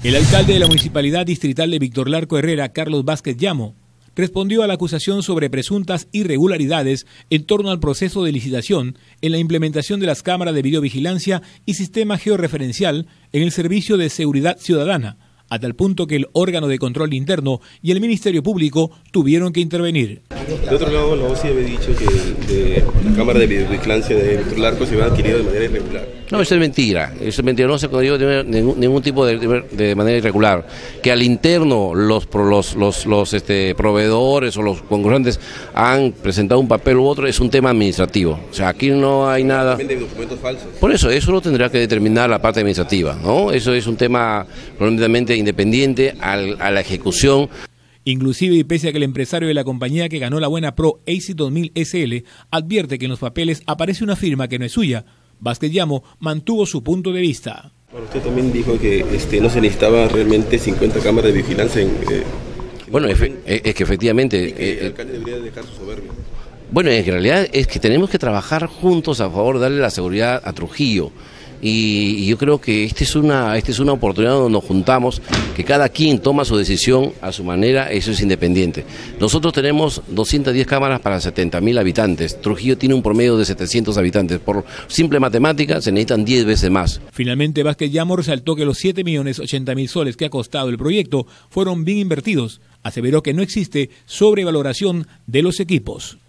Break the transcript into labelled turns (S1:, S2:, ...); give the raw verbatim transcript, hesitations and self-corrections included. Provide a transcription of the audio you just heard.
S1: El alcalde de la Municipalidad Distrital de Víctor Larco Herrera, Carlos Vázquez Llamo, respondió a la acusación sobre presuntas irregularidades en torno al proceso de licitación en la implementación de las cámaras de videovigilancia y sistema georreferencial en el Servicio de Seguridad Ciudadana, a tal punto que el órgano de control interno y el Ministerio Público tuvieron que intervenir.
S2: De otro lado, la O C I había dicho que de, la cámara de videovigilancia de Víctor Larco se había adquirido de manera irregular.
S3: No, eso es mentira, eso es mentira, no se ha adquirido de ningún, ningún tipo de, de manera irregular. Que al interno los, los, los, los este, proveedores o los concurrentes han presentado un papel u otro es un tema administrativo. O sea, aquí no hay nada...
S2: También de documentos falsos.
S3: Por eso, eso lo tendrá que determinar la parte administrativa, ¿no? Eso es un tema probablemente independiente al, a la ejecución.
S1: Inclusive, y pese a que el empresario de la compañía que ganó la buena Pro A C I dos mil S L advierte que en los papeles aparece una firma que no es suya, Vázquez Llamo mantuvo su punto de vista.
S2: Bueno, usted también dijo que este, no se necesitaba realmente cincuenta cámaras de vigilancia. En, eh,
S3: bueno, es, es que efectivamente...
S2: Y que
S3: eh,
S2: el alcalde debería dejar su soberbia.
S3: Bueno, en realidad es que tenemos que trabajar juntos a favor de darle la seguridad a Trujillo. Y, y yo creo que esta es una esta es una oportunidad donde nos juntamos, que cada quien toma su decisión a su manera, eso es independiente. Nosotros tenemos doscientas diez cámaras para setenta mil habitantes, Trujillo tiene un promedio de setecientos habitantes, por simple matemática se necesitan diez veces más.
S1: Finalmente, Vázquez Llamo resaltó que los siete millones ochenta mil soles que ha costado el proyecto fueron bien invertidos. Aseveró que no existe sobrevaloración de los equipos.